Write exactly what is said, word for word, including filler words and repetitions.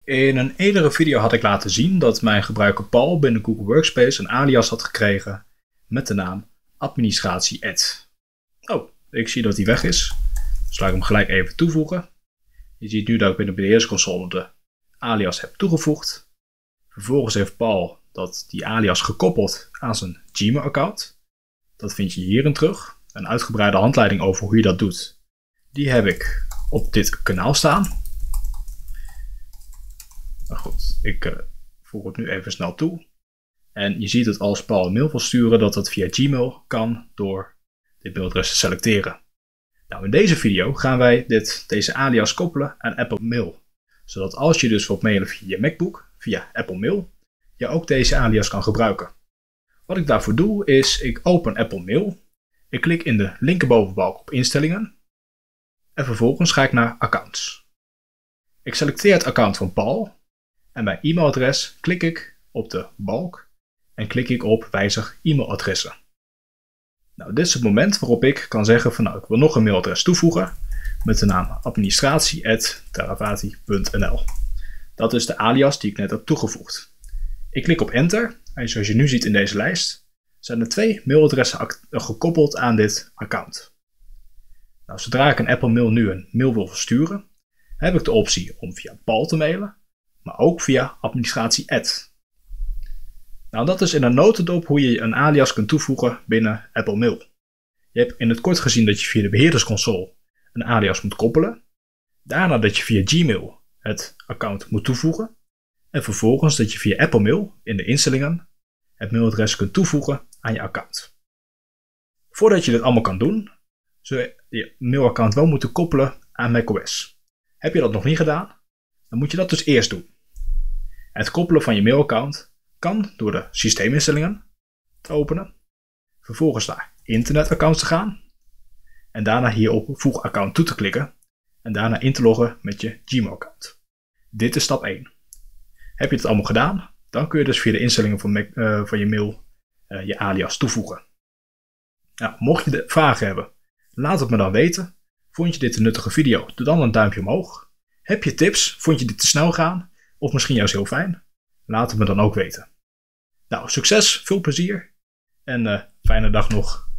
In een eerdere video had ik laten zien dat mijn gebruiker Paul binnen Google Workspace een alias had gekregen met de naam administratie at. Oh, ik zie dat hij weg is. Dus laat ik hem gelijk even toevoegen. Je ziet nu dat ik binnen de beheersconsole de alias heb toegevoegd. Vervolgens heeft Paul dat die alias gekoppeld aan zijn Gmail account. Dat vind je hierin terug. Een uitgebreide handleiding over hoe je dat doet. Die heb ik op dit kanaal staan. Maar goed, ik uh, voeg het nu even snel toe. En je ziet dat als Paul een mail wil sturen, dat dat via Gmail kan door dit mailadres te selecteren. Nou, in deze video gaan wij dit, deze alias koppelen aan Apple Mail. Zodat als je dus wilt mailen via je MacBook, via Apple Mail, je ook deze alias kan gebruiken. Wat ik daarvoor doe is, ik open Apple Mail. Ik klik in de linkerbovenbalk op instellingen. En vervolgens ga ik naar accounts. Ik selecteer het account van Paul. En bij e-mailadres klik ik op de balk en klik ik op wijzig e-mailadressen. Nou, dit is het moment waarop ik kan zeggen van nou, ik wil nog een mailadres toevoegen met de naam administratie at theravati punt n l. Dat is de alias die ik net heb toegevoegd. Ik klik op enter en zoals je nu ziet in deze lijst zijn er twee mailadressen gekoppeld aan dit account. Nou, zodra ik een Apple Mail nu een mail wil versturen, heb ik de optie om via Paul te mailen, maar ook via administratie at. Nou, dat is in een notendop hoe je een alias kunt toevoegen binnen Apple Mail. Je hebt in het kort gezien dat je via de beheerdersconsole een alias moet koppelen. Daarna dat je via Gmail het account moet toevoegen. En vervolgens dat je via Apple Mail in de instellingen het mailadres kunt toevoegen aan je account. Voordat je dit allemaal kan doen, zul je je mailaccount wel moeten koppelen aan macOS. Heb je dat nog niet gedaan, dan moet je dat dus eerst doen. Het koppelen van je mailaccount kan door de systeeminstellingen te openen, vervolgens naar internetaccounts te gaan en daarna hier op voeg account toe te klikken en daarna in te loggen met je Gmail account. Dit is stap één. Heb je het allemaal gedaan, dan kun je dus via de instellingen van, Mac, uh, van je mail uh, je alias toevoegen. Nou, mocht je de vragen hebben, laat het me dan weten. Vond je dit een nuttige video? Doe dan een duimpje omhoog. Heb je tips? Vond je dit te snel gaan? Of misschien juist heel fijn? Laat het me dan ook weten. Nou, succes, veel plezier en uh, fijne dag nog.